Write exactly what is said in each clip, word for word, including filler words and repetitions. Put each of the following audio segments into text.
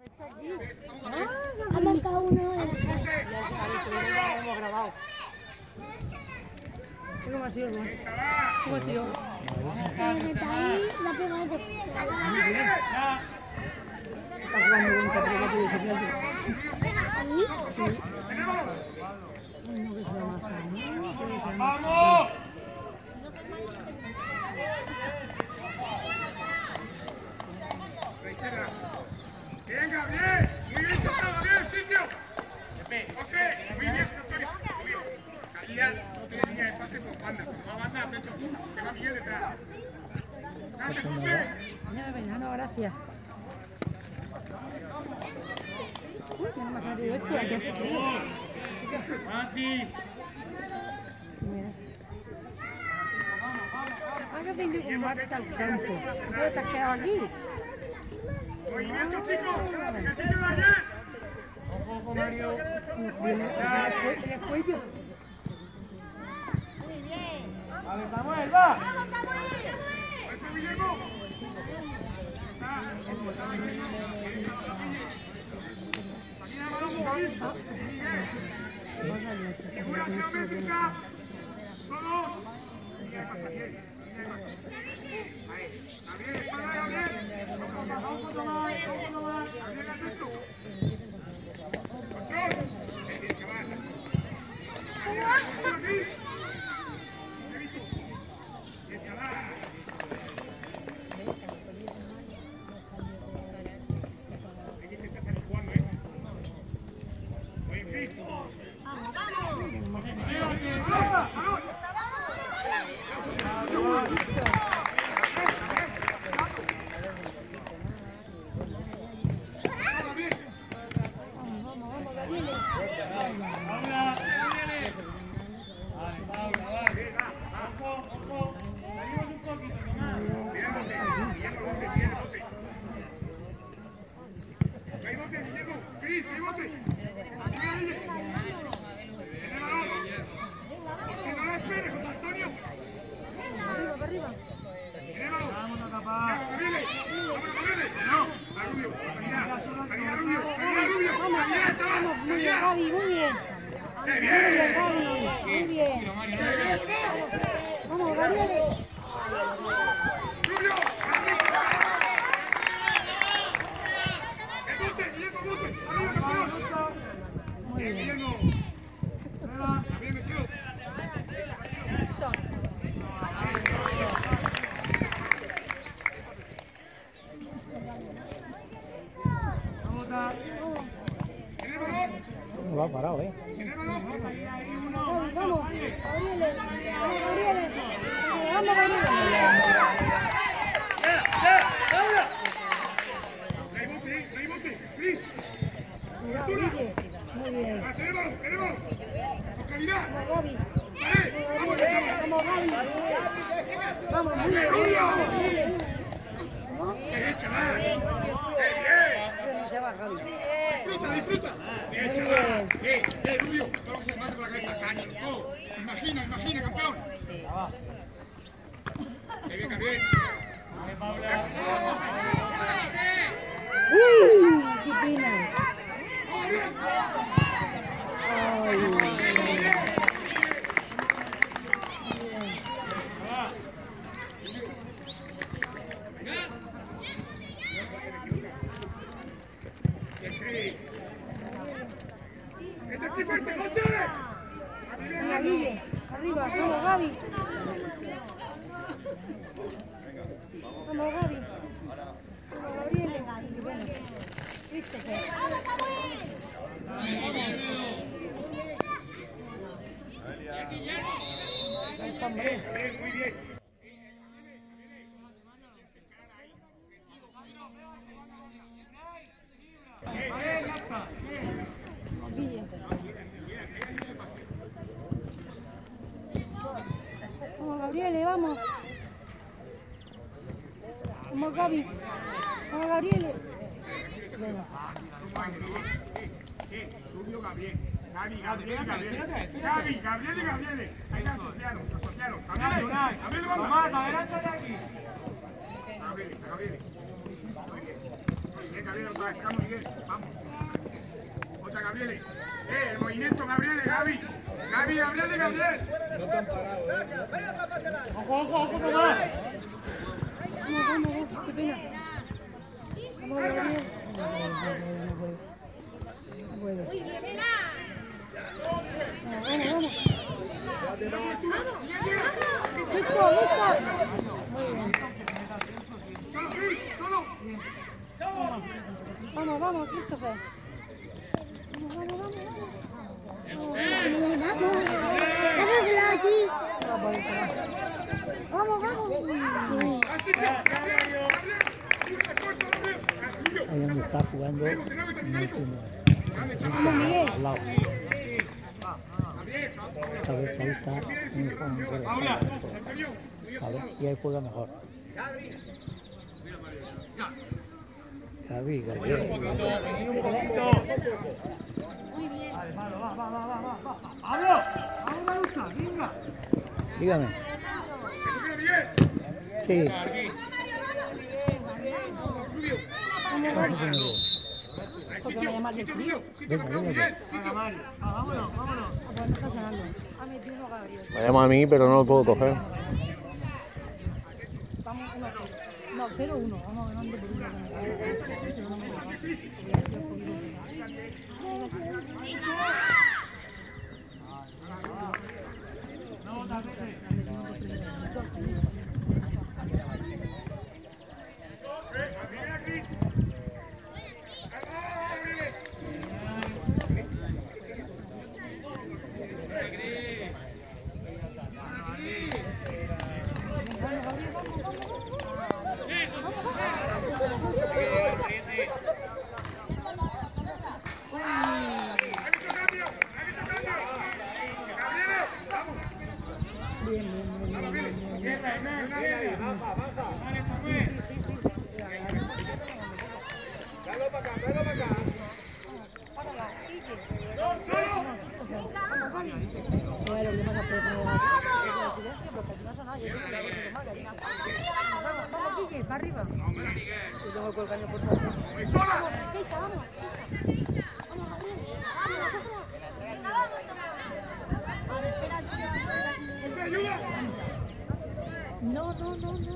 Ha marcado uno. Ya hemos grabado. ¿Cómo ha sido? ¿Cómo ha sido? Ahí la pegada de Está jugando bien Caprica y se hace. ahí. Sí. No que sea más. ¡Vamos! Venga, bien, muy bien, Gustavo, bien, sitio. Ok, muy bien, Antonio, muy bien. Calidad, no tiene línea de pase con banda, con banda, pecho, que va Miguel detrás. Dale, José. Ya, venga, no, gracias. Uy, no me ha caído esto, aquí hace frío. Mati. Ahora tengo que sumarte al campo. ¿Tú te has quedado aquí? Movimiento, chicos, ejercicio de ayer. Ojo, ojo, Mario. Viene el cuello. Vale, Samuel, va. ¡Vamos, Samuel! ¡Vamos, Guillermo! Figura geométrica. Todos. Línea de pase, bien. Ahí. Gabriel, espalda, Gabriel. Vamos, vamos, vamos, vamos, vamos. Gabriel, haz esto. Control. Bien, bien, chaval. Aquí. Bien, chaval. Hay que intentar salir jugando, ¿eh? Oye, Cris. Vamos, vamos. Gaby, muy bien. Muy bien, Gaby. Muy bien. Vamos, Gabriel. Muy bien, Guillermo. Gabriel, me quedo. No lo ha parado, ¿eh? Vamos, vamos. Gabriel. Gabriel. Vamos, Gabriel. Muy bien. ¡Tenemos! ¡Tenemos! ¡Con calidad! Vamos, Gaby. ¡Vale! Vamos, Gaby. Vamos, muy bien. Muy bien. ¡Qué bien, chaval! ¡Qué bien! Se va, Gaby. ¡Disfruta, disfruta! ¡Bien, chaval! ¡Eh, eh, Rubio! Vamos a más por la cabeza, caña, todo. Imagina, imagina, campeón. ¡Qué bien, Gabriel! ¡Vale, Paula! ¡Uy! ¡Qué pena! ¡Este fuerte, José! Gaby, arriba, vamos, Gaby. Vamos, Gaby. Vamos, Gabriel. Bueno, Christopher. Bien, muy bien. Vamos, Gabriel, vamos. Vamos, Gaby. Vamos, Gabriel. Venga. Rubio, Gabriel. Gaby, Gabriel, Gabriel. Gaby, Gabriel y Gabriel. Ahí la asociaron, asociaron. Gabriel, Gabriel, vamos. Más, adelante de aquí. Gabriel, Gabriel. Muy bien. Bien, Gabriel, otra vez. Vamos, Miguel. Vamos. Otra, Gabriel. Eh, el movimiento, Gabriel, Gaby. Gaby, Gabriel, Gabriel. No están parados, ¿eh? Ojo, ojo, ojo, ojo. Vamos, vamos, vamos. Qué pena. Vamos, Gabriel. No puedo. No puedo. Vamos, vamos. Listo, listo. Muy bien. Vamos, vamos, Christopher. Vamos, vamos, vamos, vamos. Vamos, vamos. Ahí donde está jugando no Vamos, Miguel. al lado. Esta vez ahí está un juego por la ¿sabes? Y ahí juega mejor. Gaby, Gabriel. Dígame. Sí. Vamos a ponerlo. Porque me llama el frío. Venga, venga. Vámonos, vámonos. Ah, pues no está sonando. Ha metido uno Gabriel. Me llama a mí, pero no lo puedo coger. Vamos, uno, no, cero uno. Vamos ganando por uno. Sí, sí, sí, sí. Dale para acá, dale para acá. Bueno, le vas a poner silencio porque aquí no ha sonado. Yo creo que la cosa es mala. Vamos, vamos, Guille, para arriba. Yo tengo el colcaño por favor. Vamos, Keisa, vamos, Keisa. Vamos, Gabriel. No, no, no, no, no.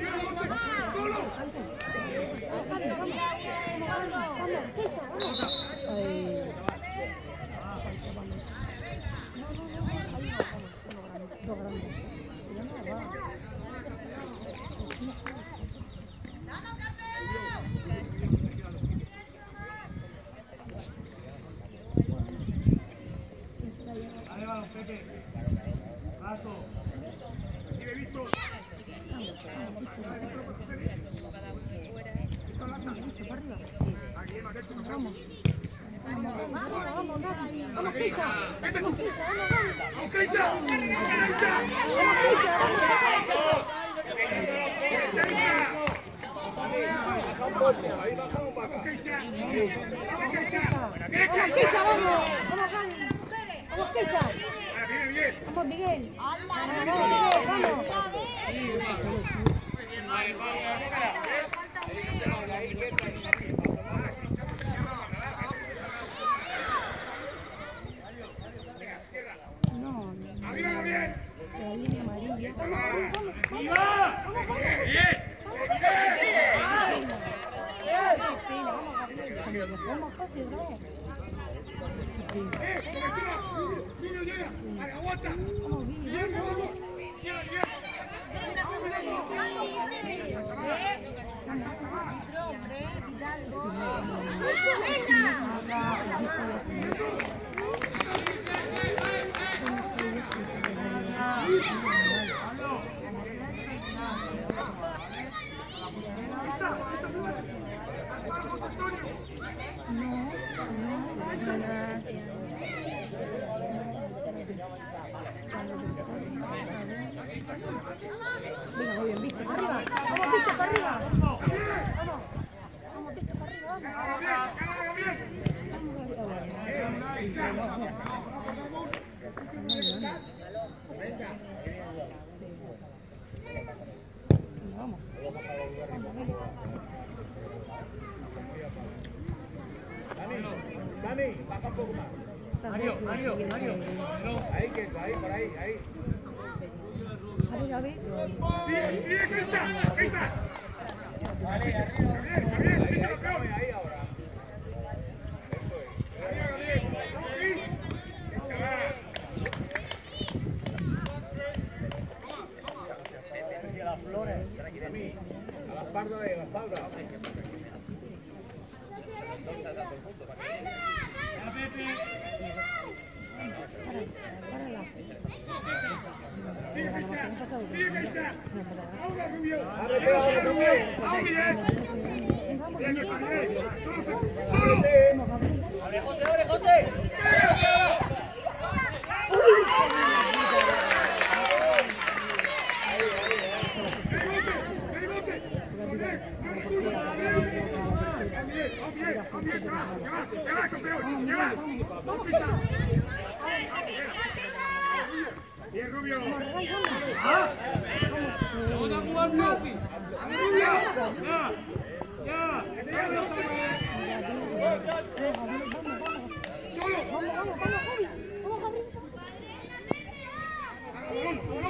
Vamos. Vamos, vamos, vamos, Keisa. Vamos, Keisa, vamos, vamos. ¡Vamos, Keisa! Vamos, Keisa, vamos. Vamos, Keisa, vamos. Vamos, Gaby. Vamos, Keisa. Vamos, Miguel. Vamos, vamos, Miguel, vamos. No, no. ¡Arriba, Gabriel! La línea amarilla. Vamos, vamos, vamos. ¡Bien! ¡Bien! Vamos, Gabriel. Vamos, fácil, ¿no? ¡Eh! ¡Junior, llega! ¡Aguanta! Vamos, bien, vamos. Venga, muy bien, viste, para arriba. Vamos, viste, para arriba. Vamos. Vamos, viste, para arriba. Vamos. Vamos. Vamos. Dani, baja un poco más. Mario, Mario, Mario. Ahí, que ahí, por ahí, ahí. Javi, Javi. Sigue, sigue, Crisa, Crisa. Vale, arriba. Gabriel, Gabriel, Ahí, sí, ahí, campeón. ahí ahora. Gabriel, Gabriel. Sí. Chaval. Y a las flores. A la espalda de la espalda. Sigue, Crisa. Sigue, Crisa. Ahora, Rubio. Abre, abre, Rubio. abre. Ahora, bien. Bien, Gabriel. Solo, solo. Abre, José, abre, José. Bien, Rubio. Solo. Vamos, vamos, vamos, Javi. Vamos, Javi. Solo.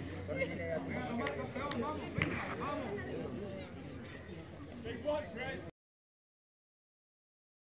Vamos, vamos, vamos, vamos.